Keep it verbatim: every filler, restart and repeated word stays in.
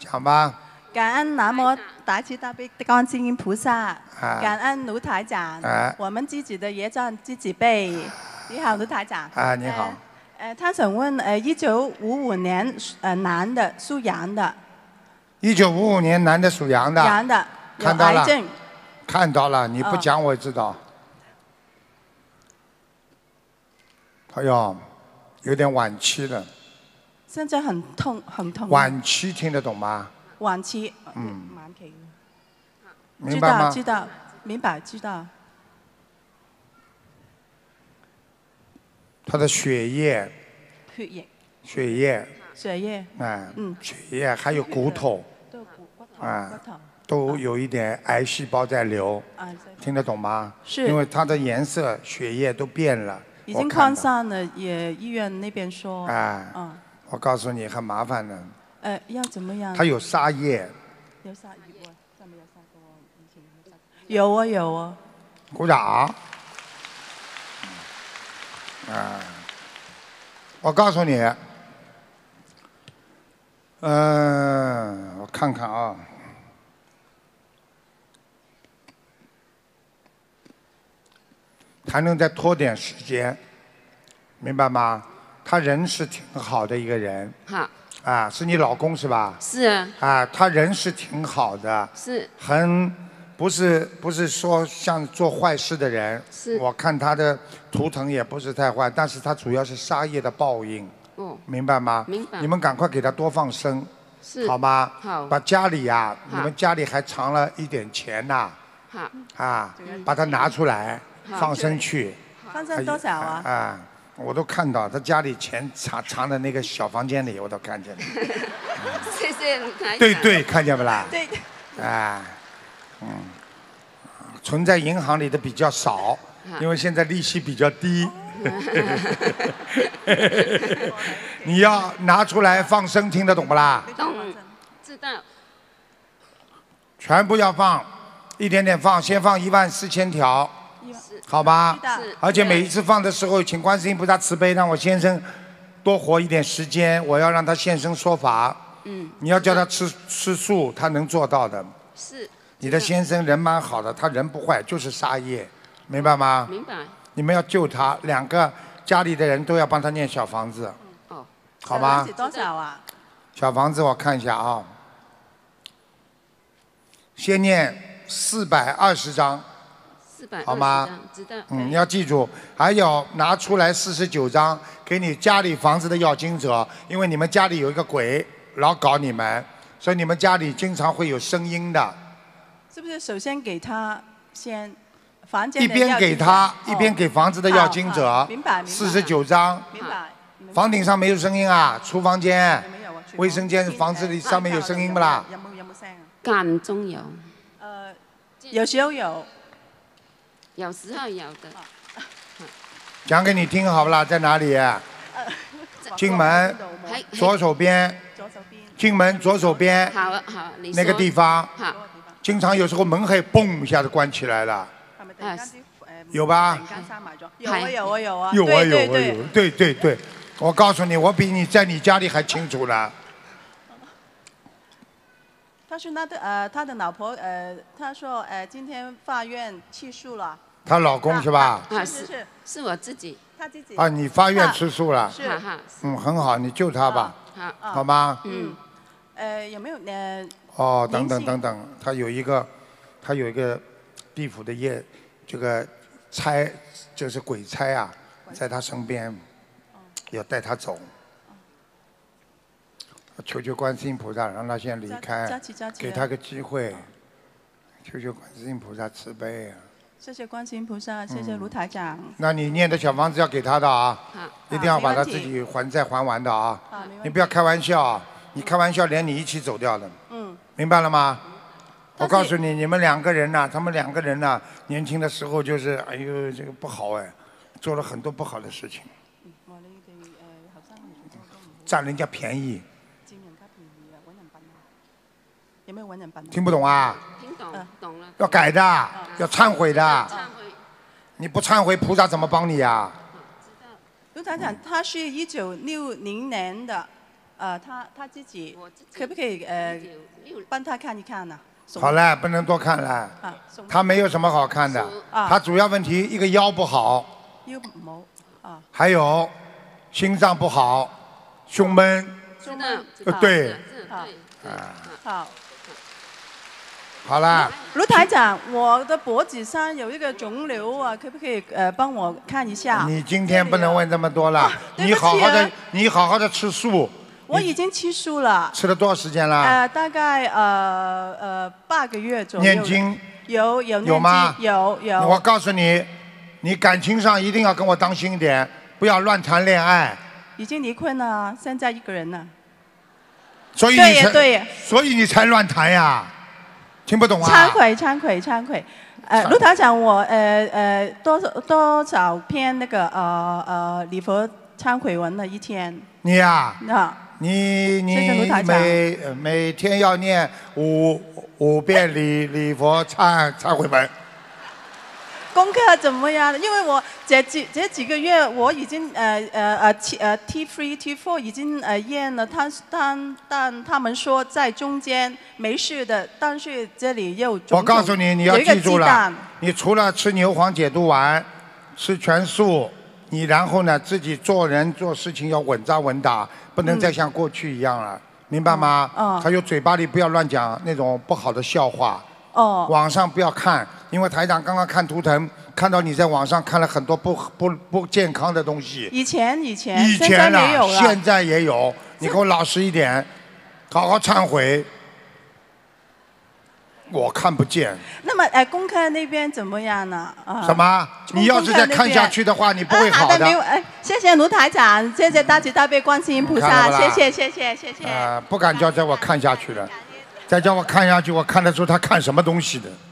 讲吧。 感恩南无大慈大悲观世音菩萨，感恩卢台长， 啊、 我们自己的业障自己背。你好，卢台长。 啊，你好。 呃，呃他想问，呃，一九五五年，呃，男的，属羊的。 一九五五年男的属羊的。 羊的，有看到了。 癌症。 看到了，你不讲我也知道。哎呦，有点晚期了。 现在很痛，很痛。 晚期听得懂吗？ 晚期。 嗯。 晚期。 明白吗？ 知道，知道，明白，知道。 他的血液。 血液。 血液。 血液。 哎。 嗯。 血液还有骨头。 都骨骨头。 啊。 骨头。 都有一点癌细胞在流。 啊。 听得懂吗？ 是。 因为它的颜色、血液都变了。 已经扩散了，也医院那边说。 哎。 嗯。 我告诉你，很麻烦的。 呃，要怎么样？ 他有沙叶。 有沙叶啊？上面有沙过以前有沙。有啊有啊。 鼓掌。啊。我告诉你，嗯、呃，我看看啊。还能再拖点时间，明白吗？他人是挺好的一个人。 好。 啊，是你老公是吧？ 是啊。 啊，他人是挺好的。 是。 很，不是不是说像做坏事的人。 是。 我看他的图腾也不是太坏，但是他主要是杀业的报应。 哦。 明白吗？ 明白。 你们赶快给他多放生。 是。 好吗？ 好。 把家里呀、啊，你们家里还藏了一点钱呐、 啊。 好。啊，把它拿出来。放生去， 放生多少啊？ 啊，我都看到他家里钱藏藏在那个小房间里，我都看见了。 谢谢卢台长。 对对，看见不啦？ 对。 啊，嗯，存在银行里的比较少，因为现在利息比较低。你要拿出来放生，听得懂不啦？ 懂，知道。 全部要放，一点点放，先放一万四千条。好吧，而且每一次放的时候，请观世音菩萨慈悲，让我先生多活一点时间。我要让他现身说法。 嗯。 你要叫他吃吃素，他能做到的。 是。 你的先生人蛮好的，他人不坏，就是杀业，明白吗？ 明白。 你们要救他，两个家里的人都要帮他念小房子。 哦。 好吗？ 多少啊？ 小房子我看一下啊，先念四百二十章。好吗？ 知道。 嗯，要记住，还有拿出来四十九张给你家里房子的要经者，因为你们家里有一个鬼老搞你们，所以你们家里经常会有声音的。 是不是首先给他先房间？ 一边给他，一边给房子的要经者。 明白明白。 四十九张。 明白。 房顶上没有声音啊，厨房间、卫生间、房子里上面有声音不啦？ 有冇有冇聲啊？ 間中有。 呃，有時候有。 有时候有的。 讲给你听好不啦？在哪里？进门左手边。进门左手边。 好啊好，你那个地方。 好。 经常有时候门还嘣一下子關起來了。有吧？ 有啊有啊有啊。 有啊有啊有。對對對，我告訴你，我比你在你家裡還清楚呢。 他說他的呃，他的老婆呃，他說呃，今天法院起訴了。 她老公是吧？ 啊是是是我自己。 他自己。 啊，你法院吃素了？ 是。 嗯，很好，你救他吧。 好。 好嗎？ 嗯。呃，有沒有呃？ 哦，等等等等，他有一個，他有一個地府的業，這個差就是鬼差啊，在他身邊，要帶他走。求求觀世音菩薩，讓他先離開，給他個機會。求求觀世音菩薩慈悲啊！ 謝謝觀世音菩薩，謝謝盧台長。 那你念的小房子要給他的啊，一定要把他自己還債還完的啊！你不要開玩笑啊！你開玩笑，連你一起走掉的。嗯。明白了嗎？我告訴你，你們兩個人呐、啊，他們兩個人呐、啊，年輕的時候就是，哎呦，這個不好哎，做了很多不好的事情。佔人家便宜。 有沒有揾人笨？ 聽不懂啊？ 聽懂，懂了。 要改的，要懺悔的。懺悔。 你不懺悔，菩薩怎麼幫你呀？ 盧台長，他是一九六零年的。 呃，他他自己可不可以呃帮他看一看呢？ 好了，不能多看了。 啊， 他没有什么好看的，他主要问题一个腰不好， 腰冇啊， 还有心脏不好，胸闷。 胸闷。 呃，对。 好。好。 好啦。 卢台长，我的脖子上有一个肿瘤啊，可不可以呃帮我看一下？ 你今天不能问这么多了，你好好的，你好好的吃素。 我已经吃素了。 吃了多少时间了？ 呃，大概呃呃八个月左右。 念经。 有有念经。 有吗？ 有有。 我告诉你，你感情上一定要跟我当心一点，不要乱谈恋爱。 已经离婚了，现在一个人了。 所以你才对所以你才乱谈呀，听不懂啊？ 忏悔忏悔忏悔。呃，卢台长，我呃呃多少多少篇那个呃呃礼佛忏悔文了一天？ 你呀？ 啊。 你你每每天要念五五遍礼礼佛忏忏悔文。 功课怎么样？因为我这几这几个月我已经呃呃呃 T 呃 T three T four 已经呃验了，他但但他们说在中间没事的，但是这里又我告诉你，你要记住了，你除了吃牛黄解毒丸，吃全素。你然后呢，自己做人做事情要稳扎稳打，不能再像过去一样了，嗯、明白吗？ 嗯。 还有嘴巴里不要乱讲那种不好的笑话。 哦。 网上不要看，因为台长刚刚看图腾，看到你在网上看了很多不不不健康的东西。 以前以前。 以前了，有了现在也有。你给我老实一点，好好忏悔。我看不见。 那么，呃，功课那边怎么样呢？啊。 什么？你要是再看下去的话，你不会好的。 好的，没有。哎，谢谢卢台长，谢谢大慈大悲观世音菩萨，谢谢谢谢谢谢。 啊，不敢叫叫我看下去了，再叫我看下去，我看得出他看什么东西的。